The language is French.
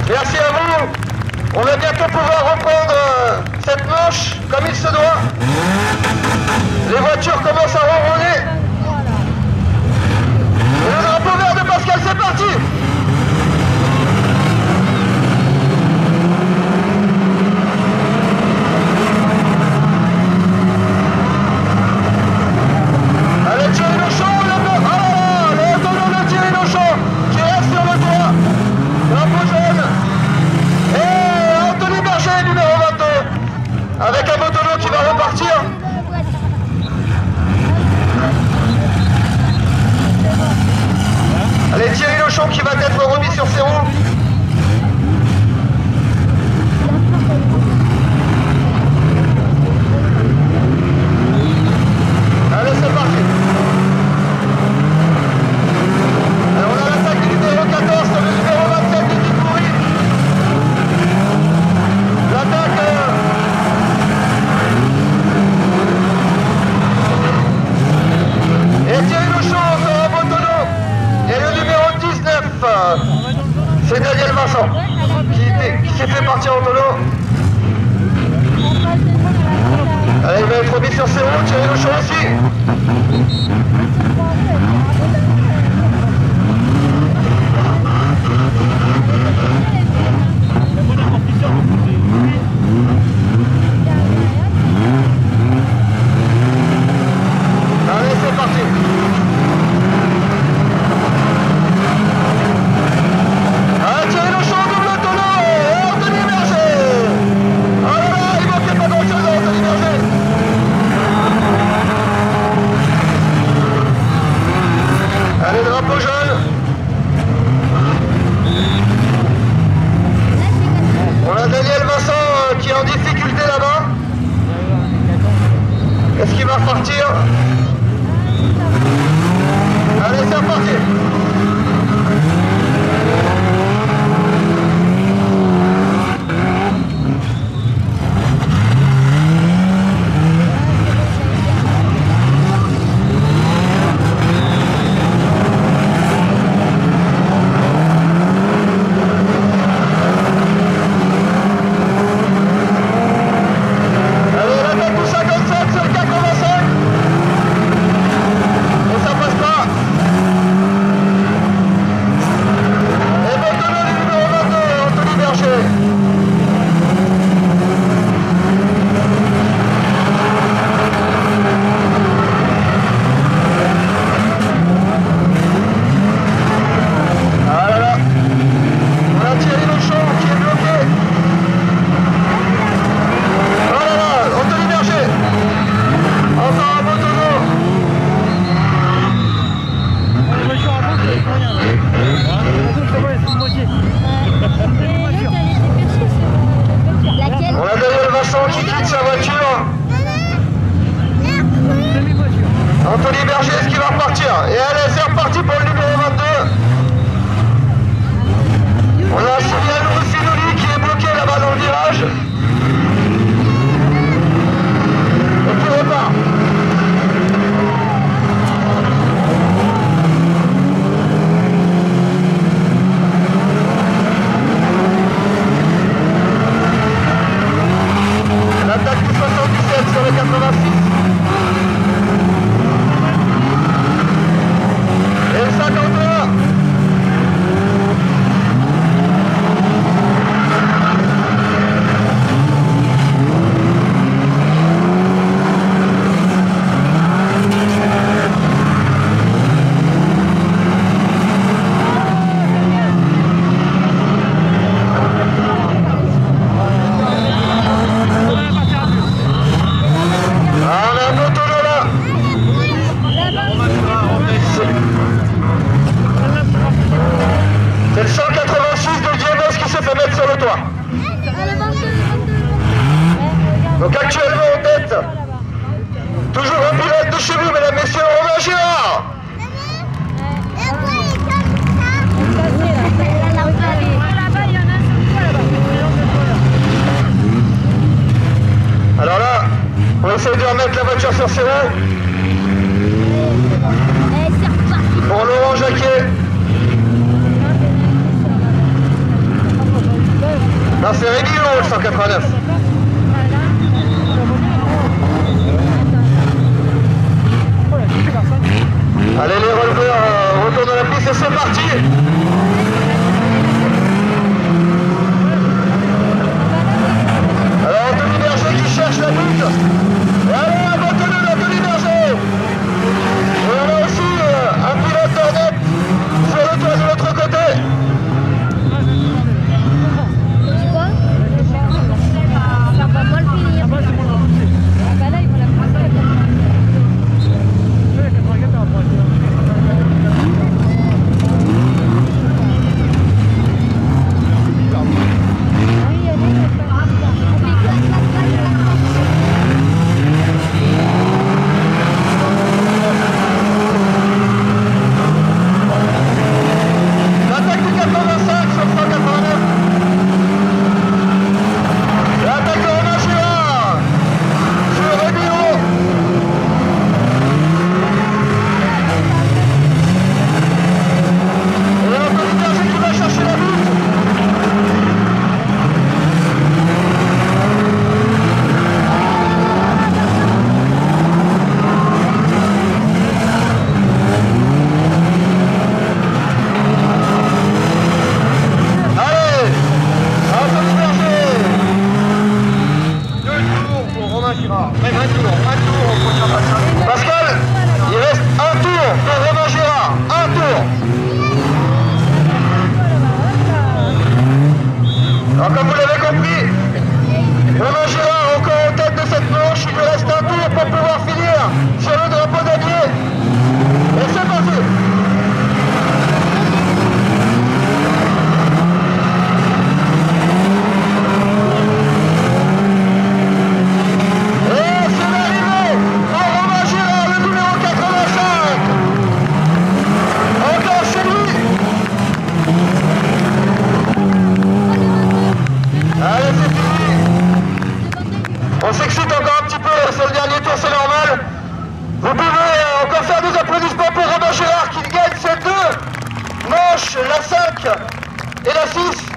Merci à vous. On va bientôt pouvoir reprendre cette manche comme il se doit. Les voitures commencent à ronronner. Et le drapeau vert de Pascal, c'est parti. Allez, Thierry Lochon, le autonome de Thierry Lochon qui reste sur le toit. Drapeau jaune. Et Anthony Berger, numéro 22, avec un motono qui va repartir. Allez, Thierry Lochon qui va être remis sur ses roues. Allez, c'est parti. Alors, on a l'attaque du numéro 14, le numéro 27 de Dick Pourri. L'attaque... Et Thierry Lochon sur un motono. Et le numéro 19, c'est Daniel Vincent, qui s'est fait partir en tonneau. Allez, il va être remis sur ses roues, Thierry Lochon aussi. Allez, c'est parti. Thierry Lochon, double tonneau, et Anthony Berger. Oh là là, il manquait pas grand chose à Anthony Berger. Allez, drapeau jaune. On a Daniel Vincent qui est en difficulté là-bas. Est-ce qu'il va repartir? Allez, c'est reparti. Anthony Berger, est-ce qu'il va repartir? Et allez, c'est reparti pour le numéro 22. On a Sylviane Roussinoli qui est bloqué là-bas dans le virage. Et qui repart. L'attaque du 77 sur le 86. Et le 51. C'est le 186 de Diemos qui s'est fait mettre sur le toit. Donc actuellement en tête, toujours un pilote de chez vous, mesdames, messieurs, Romain Girard. Alors là, on essaie de remettre la voiture sur ses roues. Pour Laurent Jacquet. Là c'est Réguillon le 189. Allez les releveurs, retour de la piste et c'est parti. Alors Anthony Berger qui cherche la butte. Et allez Anthony Berger. Et on a aussi un pilote d'Ornette sur le toit de l'autre côté. Pascal, il reste un tour pour Romain Gérard, un tour. Alors comme vous l'avez compris, Romain Gérard encore en tête de cette manche, il lui reste un tour pour pouvoir finir sur le drapeau d'Allier. Et c'est parti. On s'excite encore un petit peu, c'est le dernier tour, c'est normal. Vous pouvez encore faire des applaudissements pour Romain Gérard qui gagne ces deux manches, la 5 et la 6.